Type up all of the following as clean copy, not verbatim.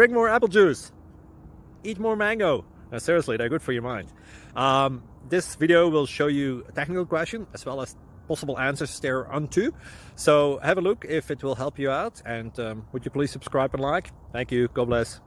drink more apple juice, eat more mango. Seriously, they're good for your mind. This video will show you a technical question as well as possible answers thereunto. So have a look if it will help you out, and would you please subscribe and like? Thank you. God bless.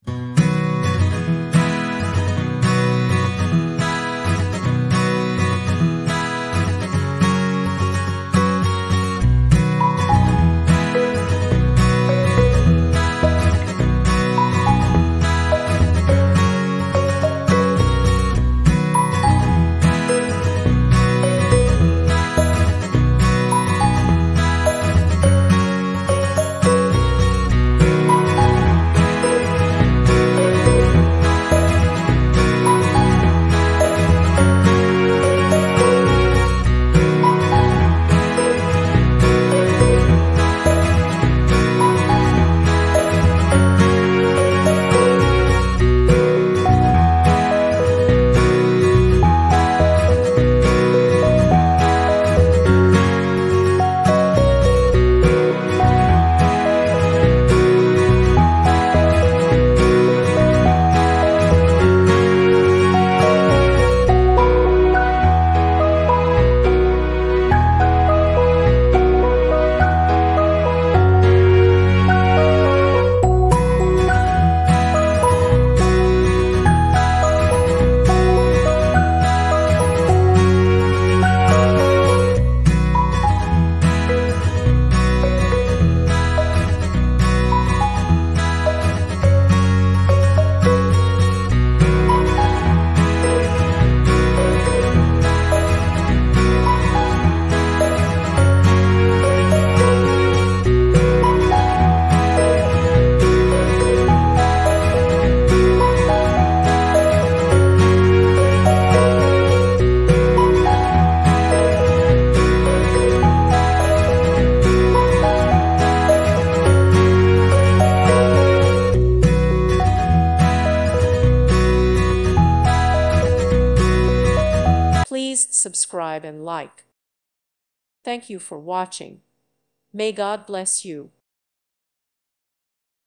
Please subscribe and like. Thank you for watching. May God bless you.